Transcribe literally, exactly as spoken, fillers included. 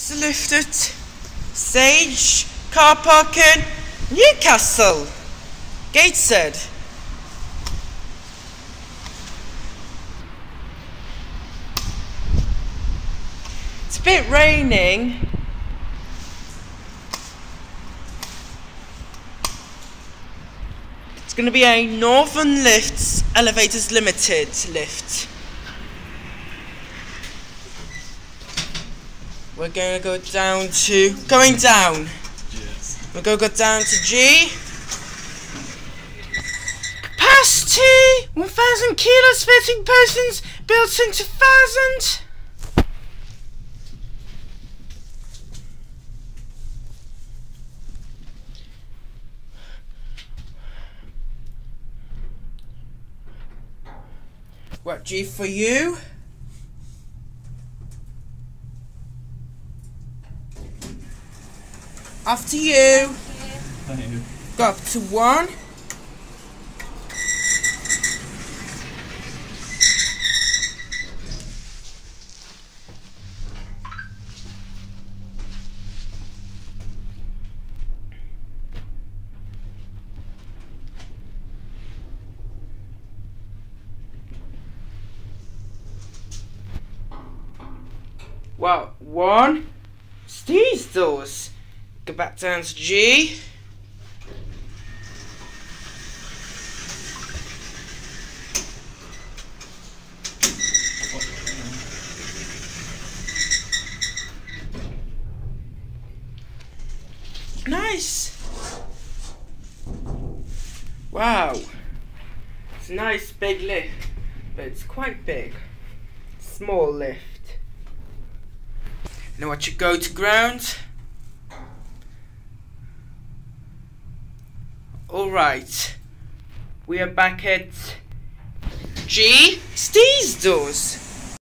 It's a lift at Sage Car Parking, Newcastle. Gateshead. It's a bit raining. It's going to be a Northern Lifts Elevators Limited lift. We're going to go down to, going down. Yes. We're going to go down to G. Capacity, one thousand kilos, fitting persons, built into one thousand. What, G for you? After you. Thank you. Go up to one. Well, one. It's these doors. Go back down to G. Nice. Wow. It's a nice big lift, but it's quite big. Small lift. Now what you go to ground. Alright, we are back at G. It's these doors.